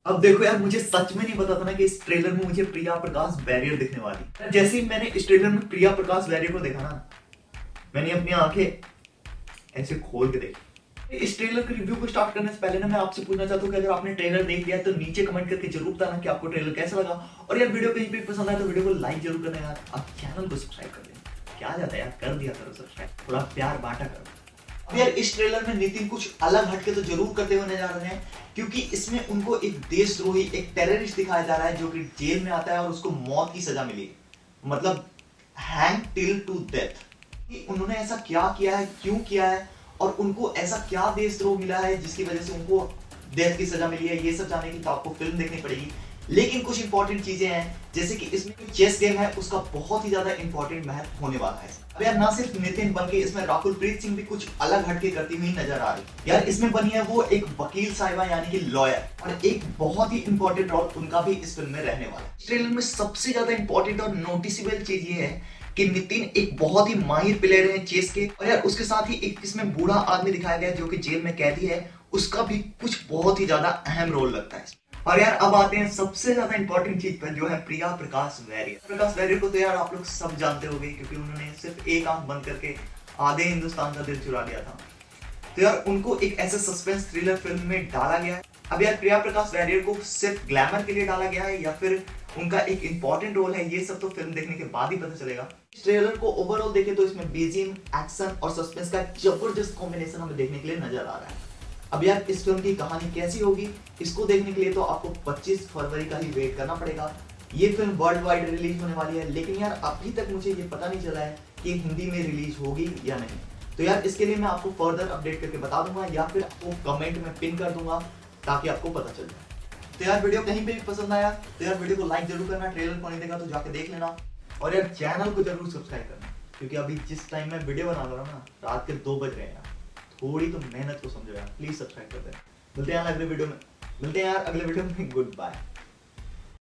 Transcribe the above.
अब देखो यार, मुझे सच में नहीं पता था ना कि इस ट्रेलर में मुझे प्रिया प्रकाश बैरियर दिखने वाली। जैसे ही मैंने इस ट्रेलर में प्रिया प्रकाश बैरियर को देखा ना, मैंने अपनी आंखें ऐसे खोल के देखी। इस ट्रेलर के रिव्यू को स्टार्ट करने से पहले ना मैं आपसे पूछना चाहता हूँ कि अगर आपने ट्रेलर देख लिया तो नीचे कमेंट करके जरूर बताना कि आपको ट्रेलर कैसा लगा। और यार वीडियो कहीं भी पसंद आए तो वीडियो को लाइक जरूर करना यार। आप चैनल को सब्सक्राइब कर देना, क्या जाता है यार, कर दिया करो सब्सक्राइब, थोड़ा प्यार बांटा करो। अब यार इस ट्रेलर में नितिन कुछ अलग हटके तो जरूर करते हुए नजर आ रहे हैं, क्योंकि इसमें उनको एक देशद्रोही, एक टेररिस्ट दिखाया जा रहा है जो कि जेल में आता है और उसको मौत की सजा मिली, मतलब हैंग टिल टू डेथ। उन्होंने ऐसा क्या किया है, क्यों किया है, और उनको ऐसा क्या देशद्रोह मिला है जिसकी वजह से उनको डेथ की सजा मिली है, ये सब जानने की तो आपको फिल्म देखनी पड़ेगी। लेकिन कुछ इंपॉर्टेंट चीजें हैं, जैसे कि इसमें जो चेस गेम है उसका बहुत ही ज्यादा इंपॉर्टेंट महत्व होने वाला है। अब यार ना सिर्फ नितिन बल्कि इसमें राकुल प्रीत सिंह भी कुछ अलग हटके करती हुई नजर आ रही। यार इसमें बनी है वो एक वकील साहिबा यानी कि लॉयर, और एक बहुत ही इंपॉर्टेंट रोल उनका भी इस फिल्म में रहने वाला है। ट्रेलर में सबसे ज्यादा इंपॉर्टेंट और नोटिसेबल चीज ये है कि नितिन एक बहुत ही माहिर प्लेयर है चेस के, और यार उसके साथ ही एक इसमें बूढ़ा आदमी दिखाया गया है जो कि जेल में कैदी है, उसका भी कुछ बहुत ही ज्यादा अहम रोल लगता है। और यार अब आते हैं सबसे ज्यादा इंपॉर्टेंट चीज पर, जो है प्रिया प्रकाश वैरियर। प्रकाश वैरियर को तो यार आप लोग सब जानते होंगे, क्योंकि उन्होंने सिर्फ एक आंख बंद करके आधे हिंदुस्तान का दिल चुरा लिया था। तो यार उनको एक ऐसे सस्पेंस थ्रिलर फिल्म में डाला गया है। अब यार प्रिया प्रकाश वैरियर को सिर्फ ग्लैमर के लिए डाला गया है या फिर उनका एक इंपॉर्टेंट रोल है, ये सब तो फिल्म देखने के बाद ही पता चलेगा। इस ट्रेलर को ओवरऑल देखें तो इसमें बीजीएम, एक्शन और सस्पेंस का जबरदस्त कॉम्बिनेशन हमें देखने के लिए नजर आ रहा है। अब यार इस फिल्म की कहानी कैसी होगी, इसको देखने के लिए तो आपको 25 फरवरी का ही वेट करना पड़ेगा। ये फिल्म वर्ल्ड वाइड रिलीज होने वाली है, लेकिन यार अभी तक मुझे ये पता नहीं चला है कि हिंदी में रिलीज होगी या नहीं। तो यार इसके लिए मैं आपको फर्दर अपडेट करके बता दूंगा या फिर आपको कमेंट में पिन कर दूंगा ताकि आपको पता चल जाए। तो यार वीडियो कहीं पे भी पसंद आया तो यार वीडियो को लाइक जरूर करना, ट्रेलर को नहीं देखा तो जाके देख लेना, और यार चैनल को जरूर सब्सक्राइब करना, क्योंकि अभी जिस टाइम मैं वीडियो बना रहा हूँ ना, रात के 2 बज रहे हैं यार, थोड़ी तो मेहनत को समझो यार, प्लीज सब्सक्राइब कर देना। मिलते हैं यार अगले वीडियो में, गुड बाय।